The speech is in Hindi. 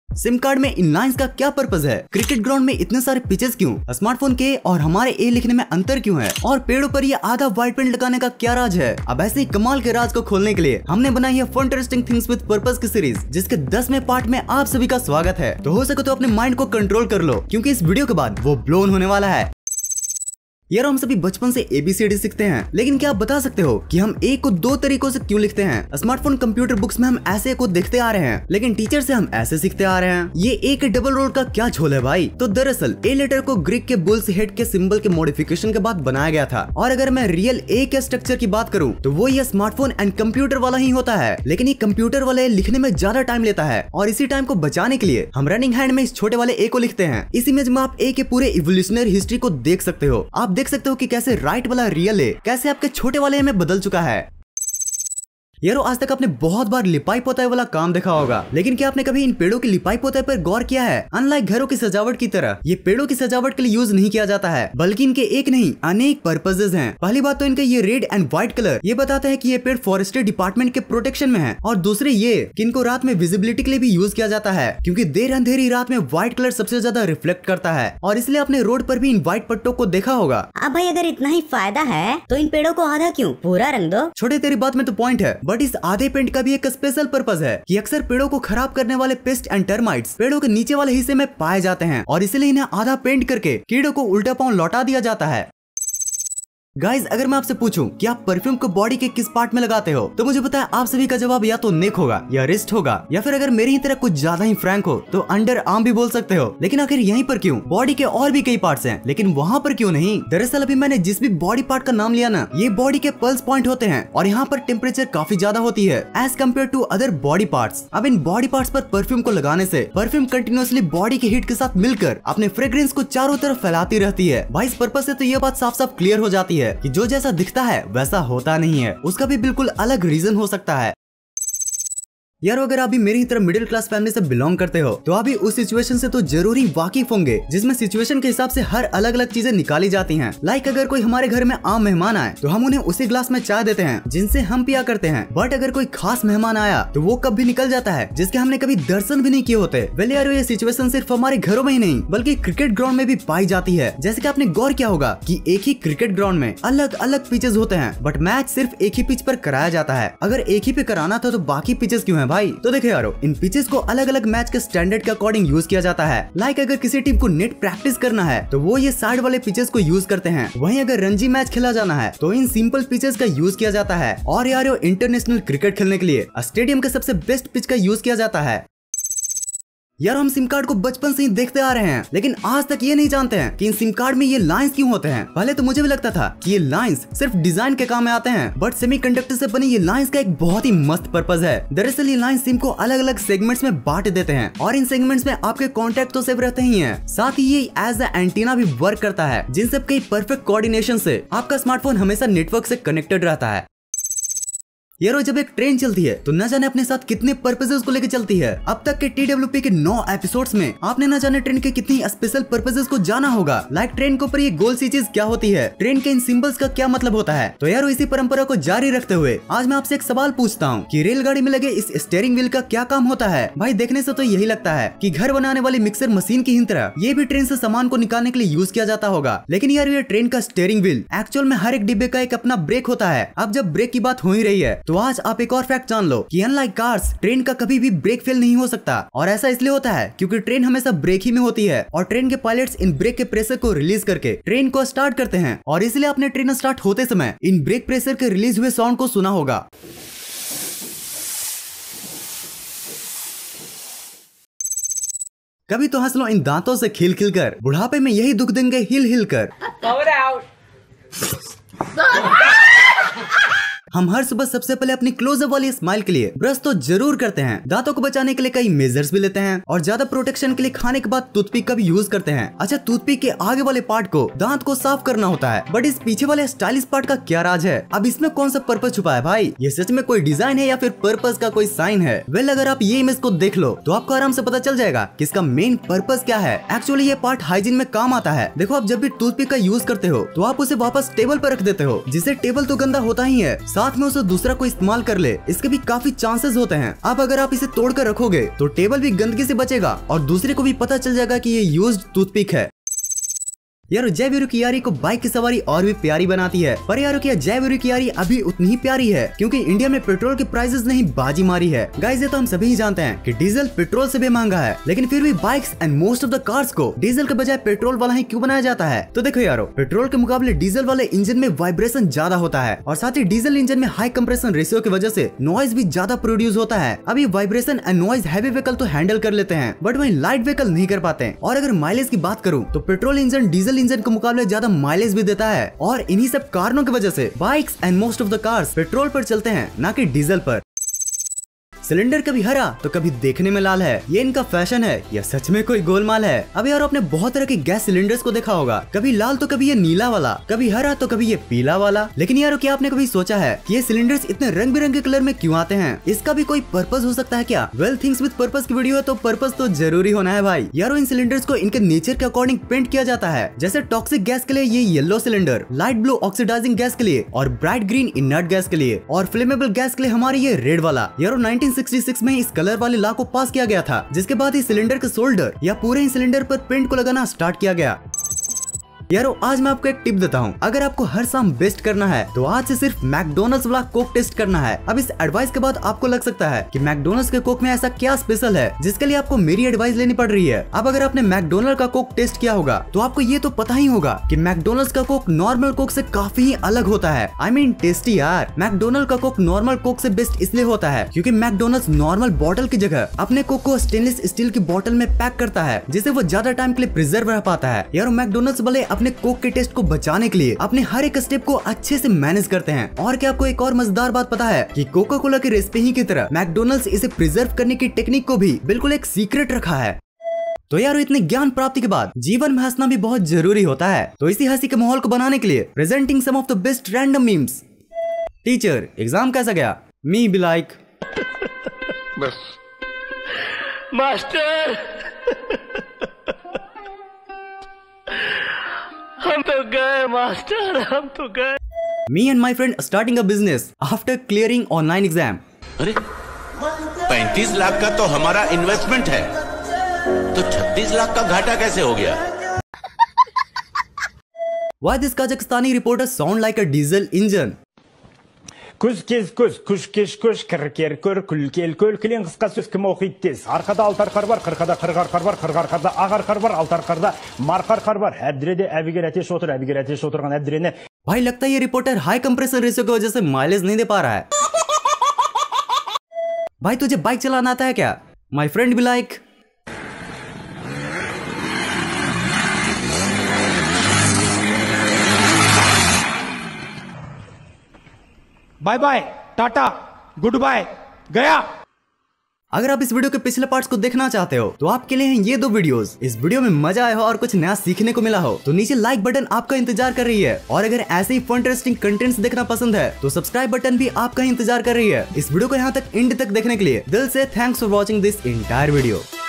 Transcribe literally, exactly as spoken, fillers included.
सिम कार्ड में इन लाइंस का क्या पर्पज है? क्रिकेट ग्राउंड में इतने सारे पिचेस क्यों? स्मार्टफोन के और हमारे ए लिखने में अंतर क्यों है? और पेड़ों पर ये आधा व्हाइट पेंट लगाने का क्या राज है? अब ऐसे ही कमाल के राज को खोलने के लिए हमने बनाई है fun interesting things with purpose की सीरीज, जिसके दसवें पार्ट में आप सभी का स्वागत है। तो हो सके तो अपने माइंड को कंट्रोल कर लो, क्योंकि इस वीडियो के बाद वो ब्लोन होने वाला है। यार हम सभी बचपन से ए बी सी डी सीखते हैं, लेकिन क्या आप बता सकते हो कि हम ए को दो तरीकों से क्यों लिखते हैं? स्मार्टफोन कंप्यूटर बुक्स में हम ऐसे को देखते आ रहे हैं, लेकिन टीचर से हम ऐसे सीखते आ रहे हैं। ये ए के डबल रोल का क्या झोल है भाई? तो दरअसल ए लेटर को ग्रीक के बुल्स हेड के सिंबल के मॉडिफिकेशन के बाद बनाया गया था। और अगर मैं रियल ए के स्ट्रक्चर की बात करूँ तो वो ये स्मार्टफोन एंड कंप्यूटर वाला ही होता है, लेकिन ये कंप्यूटर वाले लिखने में ज्यादा टाइम लेता है। और इसी टाइम को बचाने के लिए हम रनिंग हैंड में इस छोटे वाले ए को लिखते हैं। इस इमेज में आप ए के पूरे इवोल्यूशनरी हिस्ट्री को देख सकते हो। आप देख सकते हो कि कैसे राइट वाला रियल है कैसे आपके छोटे वाले में बदल चुका है। यारो आज तक आपने बहुत बार लिपाई पोताई वाला काम देखा होगा, लेकिन क्या आपने कभी इन पेड़ों की लिपाई पोताई पर गौर किया है? अनलाइक घरों की सजावट की तरह ये पेड़ों की सजावट के लिए यूज नहीं किया जाता है, बल्कि इनके एक नहीं अनेक पर्पसेस हैं। पहली बात तो इनका ये रेड एंड व्हाइट कलर ये बताता है कि ये पेड़ फॉरेस्ट्री डिपार्टमेंट के प्रोटेक्शन में है। और दूसरे ये कि इनको रात में विजिबिलिटी के लिए भी यूज किया जाता है, क्योंकि देर अंधेरी रात में व्हाइट कलर सबसे ज्यादा रिफ्लेक्ट करता है। और इसलिए आपने रोड पर भी इन व्हाइट पट्टों को देखा होगा। अब भाई अगर इतना ही फायदा है तो इन पेड़ों को आधा क्यों पूरा रंग दो। छोटे तेरी बात में तो पॉइंट है, बट इस आधे पेंट का भी एक स्पेशल पर्पस है कि अक्सर पेड़ों को खराब करने वाले पेस्ट एंड टर्माइट्स पेड़ों के नीचे वाले हिस्से में पाए जाते हैं, और इसलिए इन्हें आधा पेंट करके कीड़ों को उल्टा पांव लौटा दिया जाता है। गाइज अगर मैं आपसे पूछूं कि आप परफ्यूम को बॉडी के किस पार्ट में लगाते हो, तो मुझे पता है आप सभी का जवाब या तो नेक होगा या रिस्ट होगा, या फिर अगर मेरी ही तरह कुछ ज्यादा ही फ्रैंक हो तो अंडर आर्म भी बोल सकते हो। लेकिन आखिर यहीं पर क्यों? बॉडी के और भी कई पार्ट्स हैं, लेकिन वहाँ पर क्यों नहीं? दरअसल अभी मैंने जिस भी बॉडी पार्ट का नाम लिया ना, ये बॉडी के पल्स पॉइंट होते हैं, और यहाँ पर टेम्परेचर काफी ज्यादा होती है as compare to other body parts. अब इन बॉडी पार्ट्स पर परफ्यूम को लगाने से परफ्यूम कंटिन्यूअसली बॉडी के हीट के साथ मिलकर अपने फ्रेग्रेंस को चारों तरफ फैलाती रहती है। भाई इस पर्पस से तो ये बात साफ साफ क्लियर हो जाती है कि जो जैसा दिखता है वैसा होता नहीं है, उसका भी बिल्कुल अलग रीजन हो सकता है। यार अगर आप भी मेरी तरह मिडिल क्लास फैमिली से बिलोंग करते हो तो आप भी उस सिचुएशन से तो जरूरी वाकिफ होंगे, जिसमें सिचुएशन के हिसाब से हर अलग अलग चीजें निकाली जाती हैं। लाइक अगर कोई हमारे घर में आम मेहमान आए तो हम उन्हें उसी ग्लास में चाय देते हैं जिनसे हम पिया करते हैं। बट अगर कोई खास मेहमान आया तो वो कब भी निकल जाता है जिसके हमने कभी दर्शन भी नहीं किए होते। वेल यार ये सिचुएशन सिर्फ हमारे घरों में ही नहीं बल्कि क्रिकेट ग्राउंड में भी पाई जाती है। जैसे कि आपने गौर किया होगा कि एक ही क्रिकेट ग्राउंड में अलग अलग पिचेस होते हैं, बट मैच सिर्फ एक ही पिच पर कराया जाता है। अगर एक ही पे कराना था तो बाकी पिचेस क्यों है भाई? तो देखो यारो इन पिचेस को अलग अलग मैच के स्टैंडर्ड के अकॉर्डिंग यूज किया जाता है। लाइक अगर किसी टीम को नेट प्रैक्टिस करना है तो वो ये साइड वाले पिचेस को यूज करते हैं। वहीं अगर रणजी मैच खेला जाना है तो इन सिंपल पिचेस का यूज किया जाता है। और यार इंटरनेशनल क्रिकेट खेलने के लिए स्टेडियम के सबसे बेस्ट पिच का यूज किया जाता है। यार हम सिम कार्ड को बचपन से ही देखते आ रहे हैं, लेकिन आज तक ये नहीं जानते हैं कि इन सिम कार्ड में ये लाइंस क्यों होते हैं। पहले तो मुझे भी लगता था कि ये लाइंस सिर्फ डिजाइन के काम में आते हैं, बट सेमीकंडक्टर से बनी ये लाइंस का एक बहुत ही मस्त पर्पस है। दरअसल ये लाइंस सिम को अलग अलग सेगमेंट्स में बांट देते हैं, और इन सेगमेंट्स में आपके कॉन्टेक्ट तो सेव रहते ही हैं, साथ ही ये एज अ एंटीना भी वर्क करता है, जिन सब के परफेक्ट कोऑर्डिनेशन से आपका स्मार्टफोन हमेशा नेटवर्क से कनेक्टेड रहता है। यारो जब एक ट्रेन चलती है तो न जाने अपने साथ कितने पर्पसेस को लेकर चलती है। अब तक के टी डब्ल्यू पी के नौ एपिसोड्स में आपने न जाने ट्रेन के कितनी स्पेशल पर्पसेस को जाना होगा। लाइक ट्रेन के ऊपर ये गोल सी चीज क्या होती है, ट्रेन के इन सिंबल्स का क्या मतलब होता है। तो यारो इसी परंपरा को जारी रखते हुए आज मैं आपसे एक सवाल पूछता हूँ कि रेलगाड़ी में लगे इस स्टीयरिंग व्हील का क्या काम होता है। भाई देखने से तो यही लगता है कि घर बनाने वाली मिक्सर मशीन की ही तरह ये भी ट्रेन से सामान को निकालने के लिए यूज किया जाता होगा। लेकिन यार ये ट्रेन का स्टीयरिंग व्हील एक्चुअल में हर एक डिब्बे का एक अपना ब्रेक होता है। अब जब ब्रेक की बात हो ही रही है तो आज आप एक और फैक्ट जान लो कि अनलाइक कार्स ट्रेन का कभी भी ब्रेक फेल नहीं हो सकता। और ऐसा इसलिए होता है क्योंकि ट्रेन हमेशा ब्रेक ही में होती है, और ट्रेन के पायलट्स इन ब्रेक के प्रेशर को रिलीज करके ट्रेन को स्टार्ट करते हैं। और इसलिए आपने ट्रेन स्टार्ट होते समय इन ब्रेक प्रेशर के रिलीज हुए साउंड को सुना होगा। कभी तो हंस लो इन दांतों से खिल खिल कर, बुढ़ापे में यही दुख देंगे हिल हिल कर। हम हर सुबह सबसे पहले अपनी क्लोजअप वाली स्माइल के लिए ब्रश तो जरूर करते हैं। दांतों को बचाने के लिए कई मेजर्स भी लेते हैं, और ज्यादा प्रोटेक्शन के लिए खाने के बाद टूथपिक का भी यूज करते हैं। अच्छा टूथपिक के आगे वाले पार्ट को दांत को साफ करना होता है, बट इस पीछे वाले स्टाइलिश पार्ट का क्या राज है? अब इसमें कौन सा पर्पस छुपा है भाई? ये सच में कोई डिजाइन है या फिर पर्पस का कोई साइन है? वेल अगर आप ये इमेज को देख लो तो आपको आराम से पता चल जाएगा कि इसका मेन पर्पस क्या है। एक्चुअली ये पार्ट हाइजीन में काम आता है। देखो आप जब भी टूथपिक का यूज करते हो तो आप उसे वापस टेबल पर रख देते हो, जिससे टेबल तो गंदा होता ही है, साथ में उसे दूसरा कोई इस्तेमाल कर ले, इसके भी काफी चांसेस होते हैं। अब अगर आप इसे तोड़ कर रखोगे तो टेबल भी गंदगी से बचेगा और दूसरे को भी पता चल जाएगा कि ये यूज्ड टूथपिक है। यारो जयवीरू की यारी को बाइक की सवारी और भी प्यारी बनाती है, पर यारो क्या जयवीरू की यारी अभी उतनी ही प्यारी है क्योंकि इंडिया में पेट्रोल के प्राइसेस ने ही बाजी मारी है। गाइस ये तो हम सभी ही जानते हैं कि डीजल पेट्रोल से भी महंगा है, लेकिन फिर भी bikes and most of the cars को डीजल के बजाय पेट्रोल वाला ही क्यों बनाया जाता है? तो देखो यारो, पेट्रोल के मुकाबले डीजल वाले इंजन में वाइब्रेशन ज्यादा होता है और साथ ही डीजल इंजन में हाई कंप्रेशन रेशियो की वजह से नॉइज भी ज्यादा प्रोड्यूस होता है। अभी vibration and noise heavy vehicle तो हैंडल कर लेते हैं, बट वही लाइट व्हीकल नहीं कर पाते। और अगर माइलेज की बात करूँ तो पेट्रोल इंजन डीजल इंजन के मुकाबले माइलेज भी देता है और इन्हीं सब कारणों की वजह से bikes and most of the cars petrol पर चलते हैं, ना कि डीजल पर। सिलेंडर कभी हरा तो कभी देखने में लाल है, ये इनका फैशन है या सच में कोई गोलमाल है? अब यार आपने बहुत तरह के गैस सिलेंडर्स को देखा होगा, कभी लाल तो कभी ये नीला वाला, कभी हरा तो कभी ये पीला वाला। लेकिन यार क्या आपने कभी सोचा है कि ये सिलेंडर्स इतने रंग बिरंगे कलर में क्यों आते हैं? इसका भी कोई पर्पस हो सकता है क्या? वेल थिंग्स विद पर्पस की वीडियो है तो पर्पस तो जरूरी होना है भाई। यारो इन सिलेंडर्स को इनके नेचर के अकॉर्डिंग पेंट किया जाता है। जैसे टॉक्सिक गैस के लिए ये yellow cylinder, light blue oxidising gas के लिए और ब्राइट ग्रीन इनर्ट गैस के लिए, और फ्लेमेबल गैस के लिए हमारी ये रेड वाला। यारो नाइनटीन सिक्सटी सिक्स में इस कलर वाले लॉ को पास किया गया था, जिसके बाद ही सिलेंडर के शोल्डर या पूरे ही सिलेंडर पर पेंट को लगाना स्टार्ट किया गया। यारो आज मैं आपको एक टिप देता हूँ, अगर आपको हर शाम बेस्ट करना है तो आज से सिर्फ मैकडोनल्ड्स वाला कोक टेस्ट करना है। अब इस एडवाइस के बाद आपको लग सकता है कि मैकडोनल्ड्स के कोक में ऐसा क्या स्पेशल है जिसके लिए आपको मेरी एडवाइस लेनी पड़ रही है। अब अगर आपने मैकडोनल्ड का कोक टेस्ट किया होगा तो आपको ये तो पता ही होगा कि मैकडोनल्ड्स का कोक नॉर्मल कोक से काफी ही अलग होता है। आई मीन टेस्टी यार। मैकडोनल्ड का कोक नॉर्मल कोक से बेस्ट इसलिए होता है क्योंकि मैकडोनल्ड्स नॉर्मल बॉटल की जगह अपने कोक को स्टेनलेस स्टील की बॉटल में पैक करता है, जिससे वो ज्यादा टाइम के लिए प्रिजर्व रह पाता है। यार मैकडोनल्ड्स वाले अपने कोक के टेस्ट बचाने के लिए अपने हर एक स्टेप को अच्छे से मैनेज करते हैं। और क्या आपको एक और मजेदार बात पता है कि कोका कोला की रेसिपी ही की तरह मैकडोनल्ड्स इसे प्रिजर्व करने की टेक्निक को भी बिल्कुल एक सीक्रेट रखा है। तो यार इतने ज्ञान प्राप्ति के बाद जीवन में हंसना भी बहुत जरूरी होता है, तो इसी हंसी के माहौल को बनाने के लिए presenting some of the best random memes. Teacher exam कैसा गया? मी बी लाइक बस मास्टर हम तो गए मास्टर, हम तो गए। Me and my friend starting a business after clearing online exam. अरे पैंतीस लाख का तो हमारा इन्वेस्टमेंट है, तो छत्तीस लाख का घाटा कैसे हो गया? Why this Kazakhstani reporter sound like a diesel engine? Күз кез көз, күш кеш көш, кір кер көр, күл кел көл, кілең қысқа сөз кім оқиды тез. Арқада алты арқар бар, қырқада қырық арқар бар, қырық арқарда ақ арқар бар, алты арқарда марқа арқар бар. Әбдіреде әбігер әтеш отыр, әбігер әтеш отырған әбдірені. भाई लगता है ये रिपोर्टर हाई कंप्रेसर रेशियो की वजह से माइलेज नहीं दे पा रहा है। भाई तुझे बाइक चलाना आता है क्या? माई फ्रेंड भी like bye bye, tata, good bye, गया। अगर आप इस वीडियो के पिछले पार्ट्स को देखना चाहते हो तो आपके लिए हैं ये दो वीडियोस। इस वीडियो में मजा आया हो और कुछ नया सीखने को मिला हो तो नीचे लाइक बटन आपका इंतजार कर रही है, और अगर ऐसे ही फन इंटरेस्टिंग कंटेंट्स देखना पसंद है तो सब्सक्राइब बटन भी आपका इंतजार कर रही है। इस वीडियो को यहाँ तक एंड तक देखने के लिए दिल से thanks for watching this entire video.